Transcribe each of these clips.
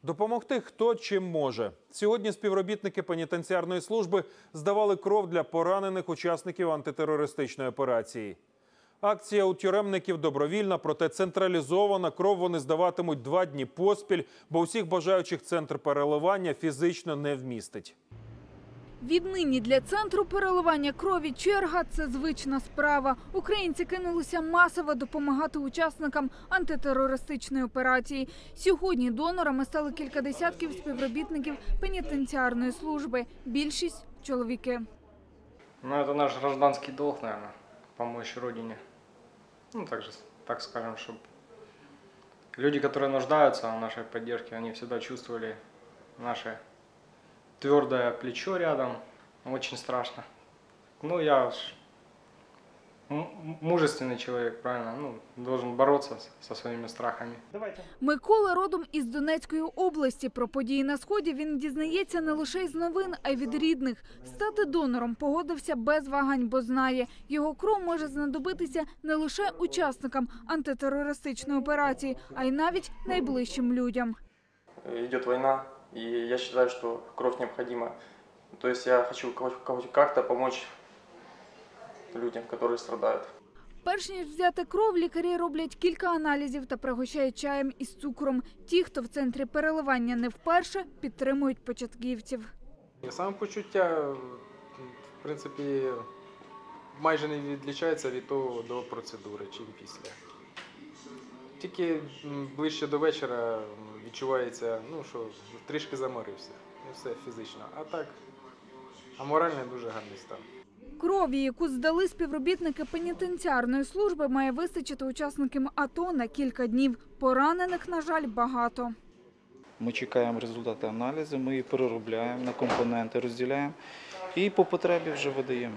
Допомогти хто чим може. Сьогодні співробітники пенітенціарної служби здавали кров для поранених учасників антитерористичної операції. Акція у тюремників добровільна, проте централізована. Кров вони здаватимуть 2 дні поспіль, бо усіх бажаючих центр переливання фізично не вмістить. Віднині для центру переливання крові черга – це звична справа. Українці кинулися масово допомагати учасникам антитерористичної операції. Сьогодні донорами стали кілька десятків співробітників пенітенціарної служби. Більшість – чоловіки. Это наш гражданский долг, наверное, помочь Родине. Так скажем, чтобы люди, которые нуждаются в нашей поддержке, они всегда чувствовали наше твердое плечо рядом. Очень страшно. Я мужественный человек, правильно? Должен бороться со своими страхами. Микола родом із Донецької області. Про події на Сході він дізнається не лише із новин, а й від рідних. Стати донором погодився без вагань, бо знає, його кров може знадобитися не лише учасникам антитерористичної операції, а й навіть найближчим людям. Идет война, и я считаю, что кровь необходима. То есть я хочу как-то помочь людям, которые страдают. Перш ніж взяти кров, лікарі роблять кілька аналізів та пригощають чаєм із цукром. Ті, хто в центрі переливання не вперше, підтримують початківців. Самопочуття, в принципі, майже не відрізняється від того до процедури, чим після. Тільки ближче до вечора відчувається, що трішки заморився. І все фізично. А так, морально дуже гарний стан. Крові, яку здали співробітники пенітенціарної служби, має вистачити учасникам АТО на кілька днів. Поранених, на жаль, багато. Ми чекаємо результати аналізу, ми її переробляємо, на компоненти розділяємо і по потребі вже видаємо.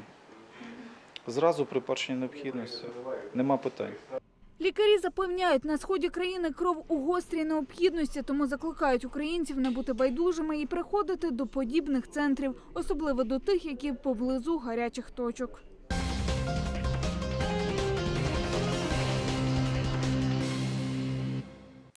Зразу при першій необхідності. Нема питань. Лікарі запевняють, на сході країни кров у гострій необхідності, тому закликають українців не бути байдужими і приходити до подібних центрів, особливо до тих, які поблизу гарячих точок.